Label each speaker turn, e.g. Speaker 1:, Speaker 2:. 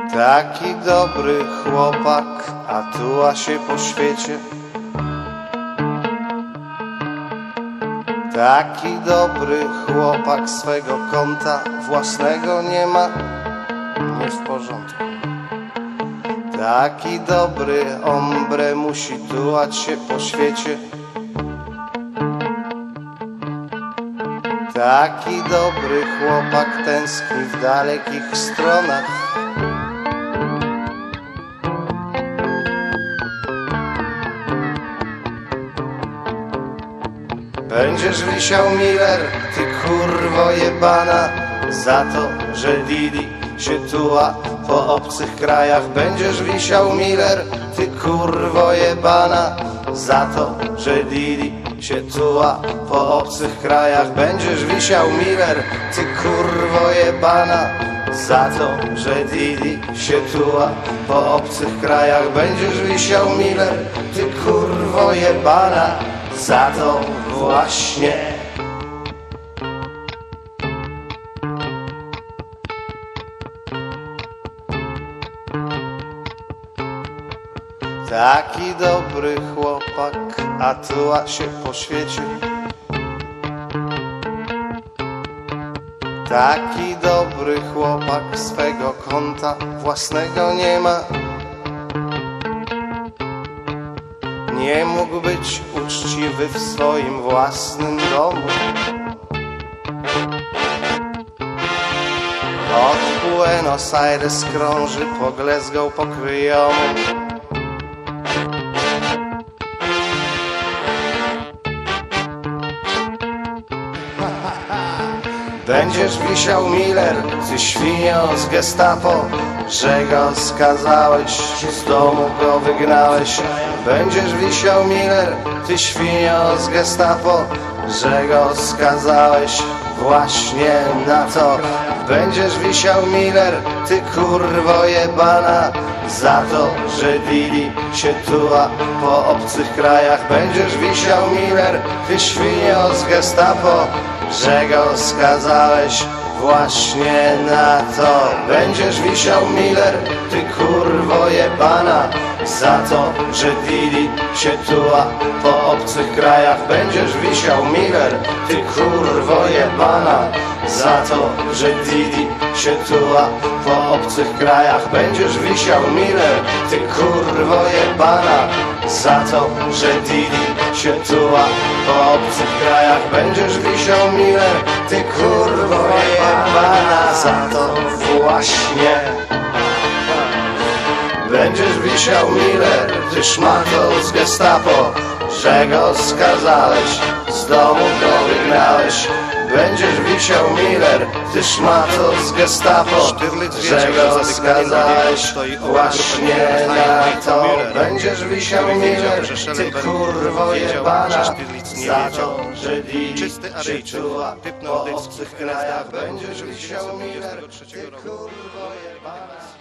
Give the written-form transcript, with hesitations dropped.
Speaker 1: Taki dobry chłopak, a tuła się po świecie. Taki dobry chłopak, swego konta własnego nie ma, nie w porządku. Taki dobry hombre musi tułać się po świecie. Taki dobry chłopak tęskni w dalekich stronach. Będziesz wisiał, Miller, ty kurwo jebana, za to, że Didi się tuła po obcych krajach. Będziesz wisiał, Miller, ty kurwo jebana, za to, że Didi się tuła po obcych krajach. Będziesz wisiał, Miller, ty kurwo jebana, za to, że Didi się tuła po obcych krajach. Będziesz wisiał, Miller, ty kurwo jebana, za to właśnie. Taki dobry chłopak, a tuła się po świecie. Taki dobry chłopak, swego konta własnego nie ma. Nie mógł być uczciwy w swoim własnym domu. Od Buenos Aires krąży po Glasgow, po kryjomu. Będziesz wisiał, Miller, ty świnio z gestapo, że go skazałeś, z domu go wygnałeś. Będziesz wisiał, Miller, ty świnio z gestapo, że go skazałeś właśnie na to. Będziesz wisiał, Miller, ty kurwo jebana, za to, że Didi się tuła po obcych krajach. Będziesz wisiał, Miller, ty świnio z gestapo, że go skazałeś właśnie na to. Będziesz wisiał, Miller, ty kurwo jebana, za to, że Didi się tuła po obcych krajach. Będziesz wisiał, Miller, ty kurwo jebana, za to, że Didi się tuła po obcych krajach. Będziesz wisiał, Miller, ty kurwo jebana, za to, że Didi się tuła po obcych krajach. Będziesz wisiał, Miller, ty kurwo jebana, za to właśnie. Będziesz wisiał, Miller, ty szmato z gestapo, że go skazałeś, z domu go wygnałeś. Będziesz wisiał, Miller, ty szmato z gestapo, że go skazałeś właśnie na to. Będziesz wisiał, Miller, ty kurwo jebana, za to, że Didi się tuła po obcych krajach. Będziesz wisiał, Miller, ty kurwo jebana.